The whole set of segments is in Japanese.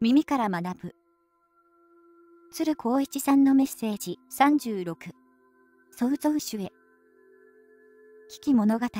耳から学ぶ。鶴光一さんのメッセージ36。創造主へ。危機物語。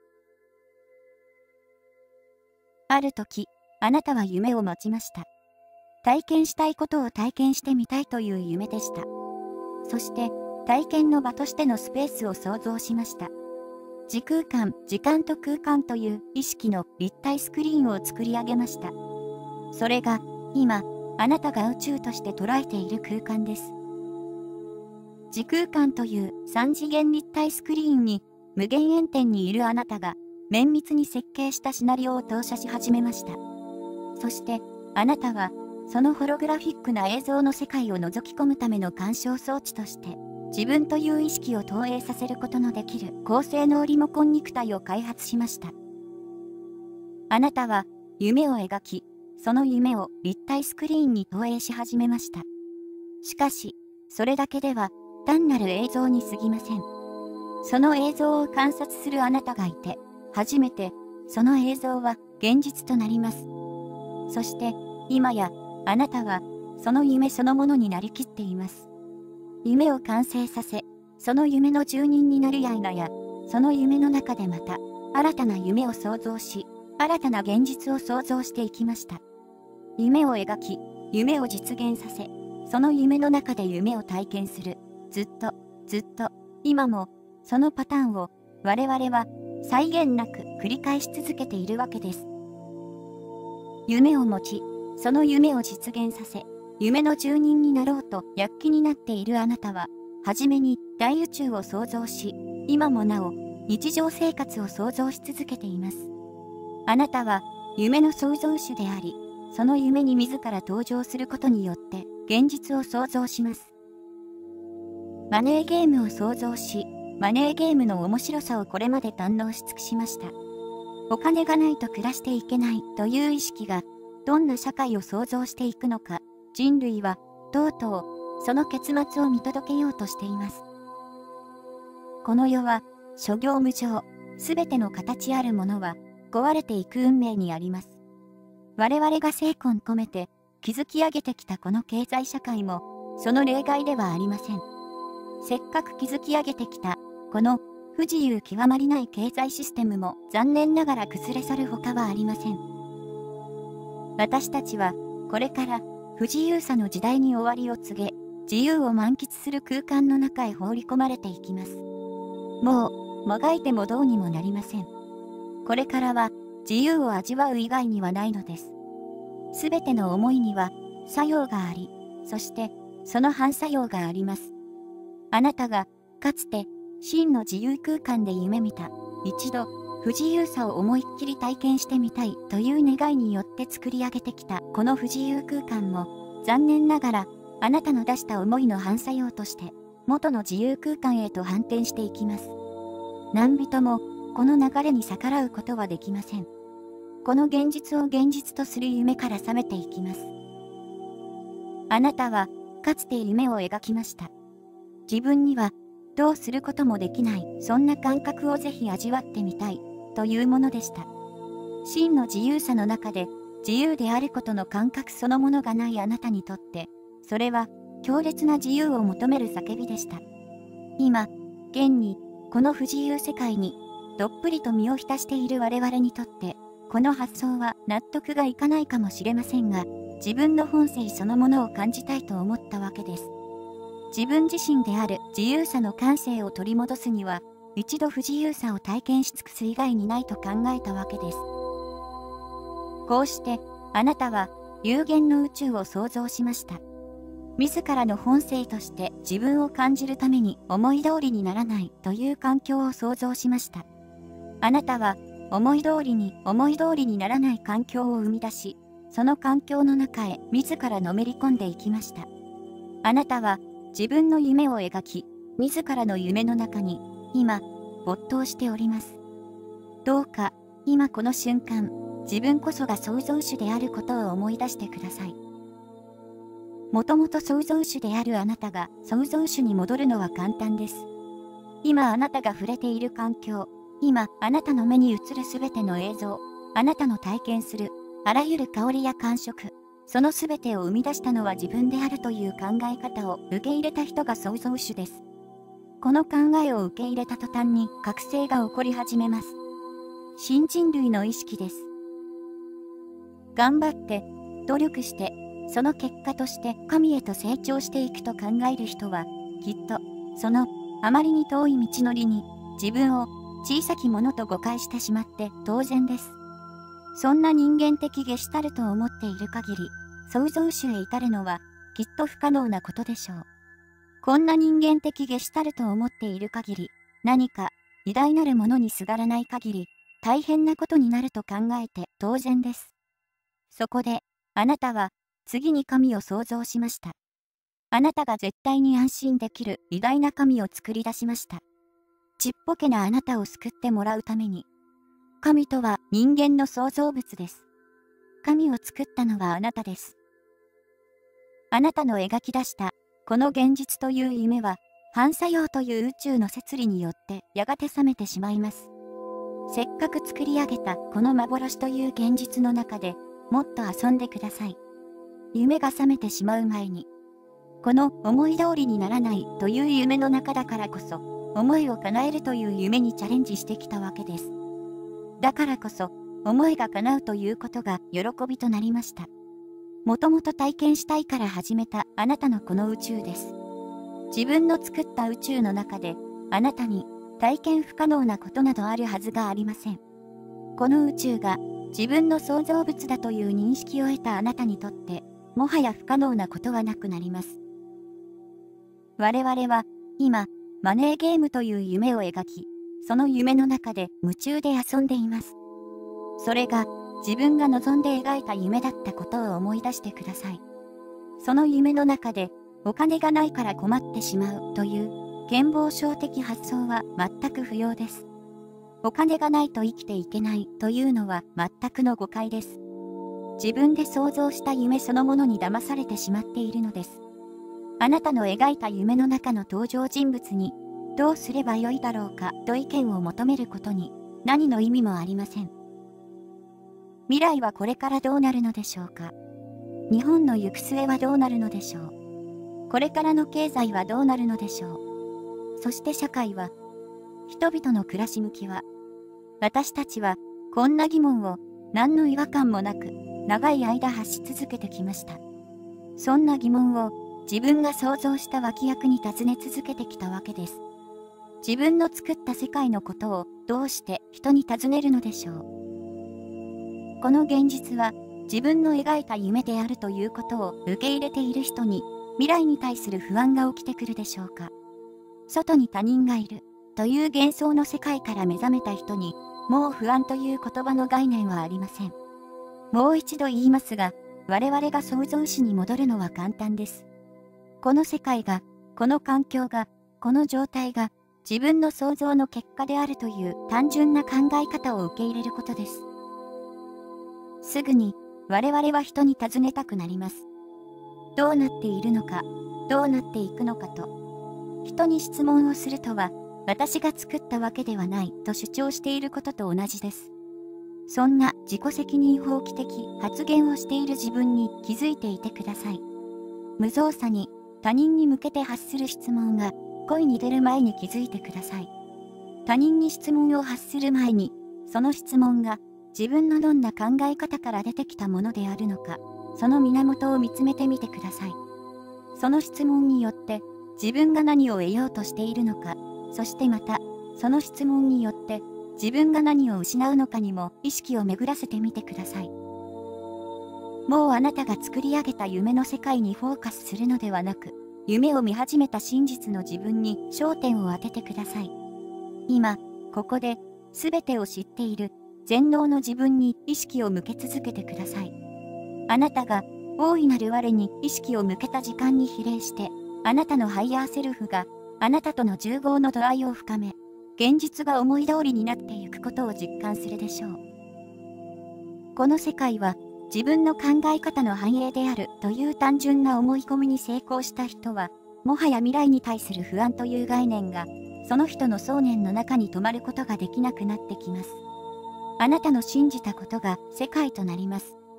ある時、あなたは夢を持ちました。体験したいことを体験してみたいという夢でした。そして、体験の場としてのスペースを創造しました。時空間、時間と空間という意識の立体スクリーンを作り上げました。それが、今、あなたが宇宙として捉えている空間です。時空間という三次元立体スクリーンに、無限遠点にいるあなたが、綿密に設計したシナリオを投射し始めました。そして、あなたは、そのホログラフィックな映像の世界を覗き込むための干渉装置として、自分という意識を投影させることのできる高性能リモコン肉体を開発しました。あなたは、夢を描き、その夢を立体スクリーンに投影し始めました。しかし、それだけでは単なる映像に過ぎません。その映像を観察するあなたがいて、初めてその映像は現実となります。そして、今やあなたはその夢そのものになりきっています。夢を完成させ、その夢の住人になるや否や、その夢の中でまた新たな夢を創造し、新たな現実を創造していきました。夢を描き、夢を実現させ、その夢の中で夢を体験する。ずっと、今も、そのパターンを、我々は、際限なく繰り返し続けているわけです。夢を持ち、その夢を実現させ、夢の住人になろうと躍起になっているあなたは、はじめに大宇宙を創造し、今もなお、日常生活を創造し続けています。あなたは、夢の創造主であり、その夢に自ら登場することによって現実を創造します。マネーゲームを創造し、マネーゲームの面白さをこれまで堪能し尽くしました。お金がないと暮らしていけないという意識がどんな社会を創造していくのか、人類はとうとうその結末を見届けようとしています。この世は諸行無常、すべての形あるものは壊れていく運命にあります。我々が精魂込めて築き上げてきたこの経済社会もその例外ではありません。せっかく築き上げてきたこの不自由極まりない経済システムも残念ながら崩れ去るほかはありません。私たちはこれから不自由さの時代に終わりを告げ、自由を満喫する空間の中へ放り込まれていきます。もうもがいてもどうにもなりません。これからは自由を味わう以外にはないのです。すべての思いには作用があり、そしてその反作用があります。あなたがかつて真の自由空間で夢見た、一度不自由さを思いっきり体験してみたいという願いによって作り上げてきたこの不自由空間も、残念ながらあなたの出した思いの反作用として元の自由空間へと反転していきます。何人もこの流れに逆らうことはできません。この現実を現実とする夢から覚めていきます。あなたはかつて夢を描きました。自分にはどうすることもできない、そんな感覚をぜひ味わってみたいというものでした。真の自由さの中で自由であることの感覚そのものがないあなたにとって、それは強烈な自由を求める叫びでした。今、現にこの不自由世界にどっぷりと身を浸している我々にとって、この発想は納得がいかないかもしれませんが、自分の本性そのものを感じたいと思ったわけです。自分自身である自由さの感性を取り戻すには、一度不自由さを体験し尽くす以外にないと考えたわけです。こうして、あなたは有限の宇宙を創造しました。自らの本性として自分を感じるために思い通りにならないという環境を創造しました。あなたは思い通りにならない環境を生み出し、その環境の中へ自らのめり込んでいきました。あなたは自分の夢を描き、自らの夢の中に今没頭しております。どうか今この瞬間、自分こそが創造主であることを思い出してください。もともと創造主であるあなたが創造主に戻るのは簡単です。今あなたが触れている環境、今あなたの目に映るすべての映像、あなたの体験するあらゆる香りや感触、 そのすべてを生み出したのは自分であるという考え方を受け入れた人が創造主です。この考えを受け入れた途端に覚醒が起こり始めます。新人類の意識です。頑張って、努力して、その結果として神へと成長していくと考える人は、きっと、そのあまりに遠い道のりに自分を小さきものと誤解してしまって当然です。そんな人間的ゲシュタルトを持っている限り、創造主へ至るのはきっと不可能なことでしょう。こんな人間的ゲシュタルトを持っている限り、何か偉大なるものにすがらない限り、大変なことになると考えて当然です。そこで、あなたは次に神を創造しました。あなたが絶対に安心できる偉大な神を作り出しました。ちっぽけなあなたを救ってもらうために。神とは人間の創造物です。神を作ったのはあなたです。あなたの描き出したこの現実という夢は反作用という宇宙の摂理によってやがて覚めてしまいます。せっかく作り上げたこの幻という現実の中でもっと遊んでください。夢が覚めてしまう前に。この思い通りにならないという夢の中だからこそ思いを叶えるという夢にチャレンジしてきたわけです。だからこそ思いが叶うということが喜びとなりました。もともと体験したいから始めたあなたのこの宇宙です。自分の作った宇宙の中であなたに体験不可能なことなどあるはずがありません。この宇宙が自分の創造物だという認識を得たあなたにとってもはや不可能なことはなくなります。我々は今マネーゲームという夢を描き、その夢の中で夢中で遊んでいます。それが自分が望んで描いた夢だったことを思い出してください。その夢の中でお金がないから困ってしまうという健忘症的発想は全く不要です。お金がないと生きていけないというのは全くの誤解です。自分で想像した夢そのものに騙されてしまっているのです。あなたの描いた夢の中の登場人物にどうすればよいだろうかと意見を求めることに何の意味もありません。未来はこれからどうなるのでしょうか。日本の行く末はどうなるのでしょう。これからの経済はどうなるのでしょう。そして社会は、人々の暮らし向きは、私たちはこんな疑問を何の違和感もなく長い間発し続けてきました。そんな疑問を自分が想像した脇役に尋ね続けてきたわけです。自分の作った世界のことをどうして人に尋ねるのでしょう。この現実は自分の描いた夢であるということを受け入れている人に未来に対する不安が起きてくるでしょうか。外に他人がいるという幻想の世界から目覚めた人にもう不安という言葉の概念はありません。もう一度言いますが、我々が創造主に戻るのは簡単です。この世界が、この環境が、この状態が自分の想像の結果であるという単純な考え方を受け入れることです。すぐに我々は人に尋ねたくなります。どうなっているのか、どうなっていくのかと。人に質問をするとは、私が作ったわけではないと主張していることと同じです。そんな自己責任放棄的発言をしている自分に気づいていてください。無造作に他人に向けて発する質問が声に出る前に気づいてください。他人に質問を発する前に、その質問が自分のどんな考え方から出てきたものであるのか、その源を見つめてみてください。その質問によって自分が何を得ようとしているのか、そしてまたその質問によって自分が何を失うのかにも意識を巡らせてみてください。もうあなたが作り上げた夢の世界にフォーカスするのではなく、夢を見始めた真実の自分に焦点を当ててください。今、ここで全てを知っている全能の自分に意識を向け続けてください。あなたが大いなる我に意識を向けた時間に比例して、あなたのハイヤーセルフがあなたとの融合の度合いを深め、現実が思い通りになっていくことを実感するでしょう。この世界は自分の考え方の反映であるという単純な思い込みに成功した人は、もはや未来に対する不安という概念が、その人の想念の中に止まることができなくなってきます。あなたの信じたことが世界となります。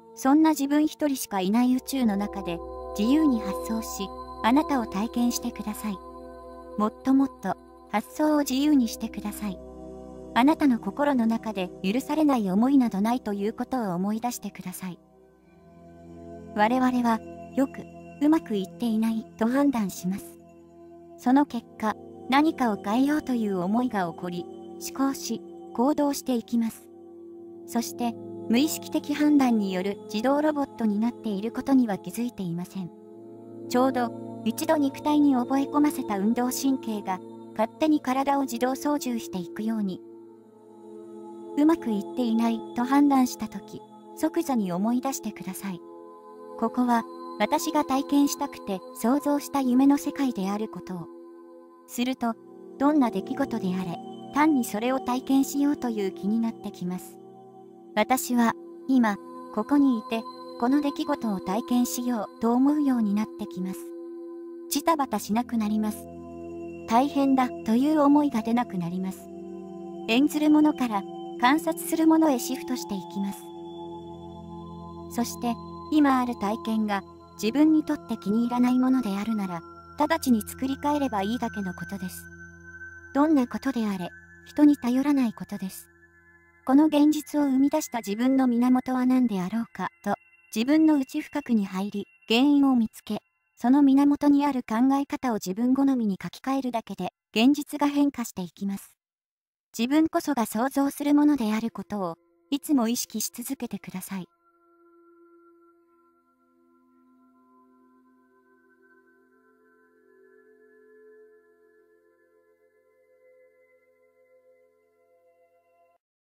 そんな自分一人しかいない宇宙の中で自由に発想し、あなたを体験してください。もっともっと発想を自由にしてください。あなたの心の中で許されない思いなどないということを思い出してください。我々はよくうまくいっていないと判断します。その結果、何かを変えようという思いが起こり、思考し、行動していきます。そして、無意識的判断による自動ロボットになっていることには気づいていません。ちょうど、一度肉体に覚え込ませた運動神経が、勝手に体を自動操縦していくように、うまくいっていないと判断したとき、即座に思い出してください。ここは、私が体験したくて想像した夢の世界であることを。すると、どんな出来事であれ、単にそれを体験しようという気になってきます。私は、今、ここにいて、この出来事を体験しようと思うようになってきます。ジタバタしなくなります。大変だという思いが出なくなります。演ずるものから観察するものへシフトしていきます。そして、今ある体験が自分にとって気に入らないものであるなら、直ちに作り変えればいいだけのことです。どんなことであれ、人に頼らないことです。この現実を生み出した自分の源は何であろうかと、自分の内深くに入り、原因を見つけ、その源にある考え方を自分好みに書き換えるだけで、現実が変化していきます。自分こそが想像するものであることを、いつも意識し続けてください。